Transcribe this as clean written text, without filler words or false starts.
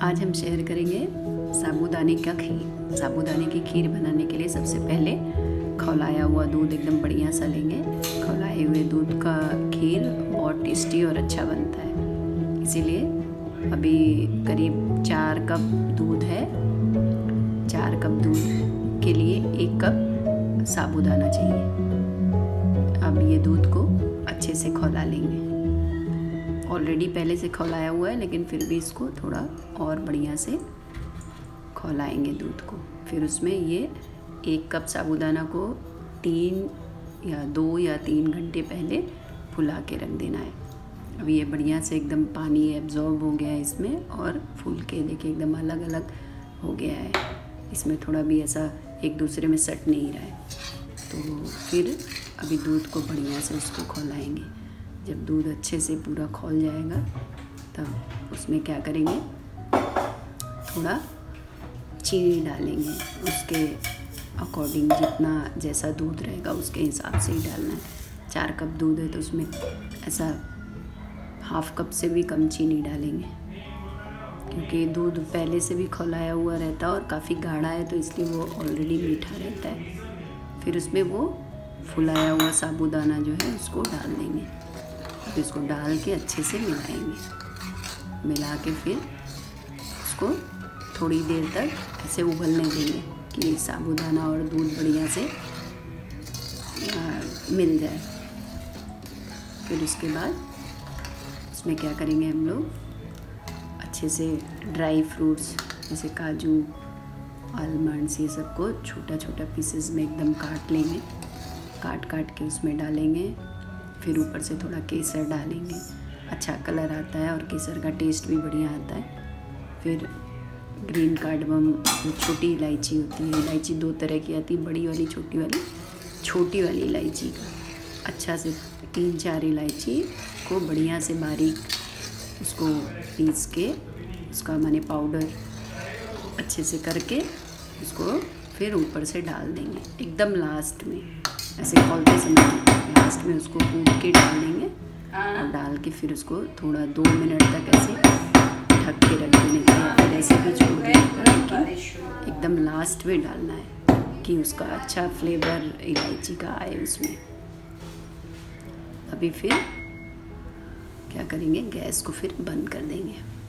आज हम शेयर करेंगे साबूदाने का खीर। साबूदाने की खीर बनाने के लिए सबसे पहले खौलाया हुआ दूध एकदम बढ़िया सा लेंगे। खौलाए हुए दूध का खीर बहुत टेस्टी और अच्छा बनता है। इसीलिए अभी करीब 4 कप दूध है। 4 कप दूध के लिए 1 कप साबूदाना चाहिए। अब ये दूध को अच्छे से खौला लेंगे। ऑलरेडी पहले से खौलाया हुआ है, लेकिन फिर भी इसको थोड़ा और बढ़िया से खौलाएंगे दूध को। फिर उसमें ये 1 कप साबूदाना को 3 या 2 या 3 घंटे पहले फुला के रख देना है। अब ये बढ़िया से एकदम पानी एब्जॉर्ब हो गया है इसमें, और फूल के देखिए एकदम अलग अलग हो गया है। इसमें थोड़ा भी ऐसा एक दूसरे में सट नहीं रहा है। तो फिर अभी दूध को बढ़िया से उसको खौलाएंगे। जब दूध अच्छे से पूरा खौल जाएगा तब उसमें क्या करेंगे, थोड़ा चीनी डालेंगे। उसके अकॉर्डिंग जितना जैसा दूध रहेगा उसके हिसाब से ही डालना है। 4 कप दूध है तो उसमें ऐसा ½ कप से भी कम चीनी डालेंगे, क्योंकि दूध पहले से भी खौलाया हुआ रहता है और काफ़ी गाढ़ा है, तो इसलिए वो ऑलरेडी मीठा रहता है। फिर उसमें वो फुलाया हुआ साबूदाना जो है उसको डाल देंगे। फिर इसको डाल के अच्छे से मिलाएंगे। मिला के फिर उसको थोड़ी देर तक ऐसे उबलने देंगे कि साबूदाना और दूध बढ़िया से मिल जाए। फिर उसके बाद उसमें क्या करेंगे, हम लोग अच्छे से ड्राई फ्रूट्स जैसे काजू, आलमंड्स, ये सबको छोटा छोटा पीसेस में एकदम काट लेंगे। काट के उसमें डालेंगे। फिर ऊपर से थोड़ा केसर डालेंगे। अच्छा कलर आता है और केसर का टेस्ट भी बढ़िया आता है। फिर ग्रीन कार्डमम, छोटी इलायची होती है। इलायची 2 तरह की आती है, बड़ी वाली, छोटी वाली। छोटी वाली इलायची का अच्छा से 3-4 इलायची को बढ़िया से बारीक उसको पीस के उसका माने पाउडर अच्छे से करके उसको फिर ऊपर से डाल देंगे। एकदम लास्ट में ऐसे खोलते समय लास्ट में उसको कूट के डाल देंगे, और डाल के फिर उसको थोड़ा 2 मिनट तक ऐसे ढक के रख देने का, या फिर ऐसे भी छोड़ देंगे। लेकिन एकदम लास्ट में डालना है कि उसका अच्छा फ्लेवर इलायची का आए उसमें। अभी फिर क्या करेंगे, गैस को फिर बंद कर देंगे।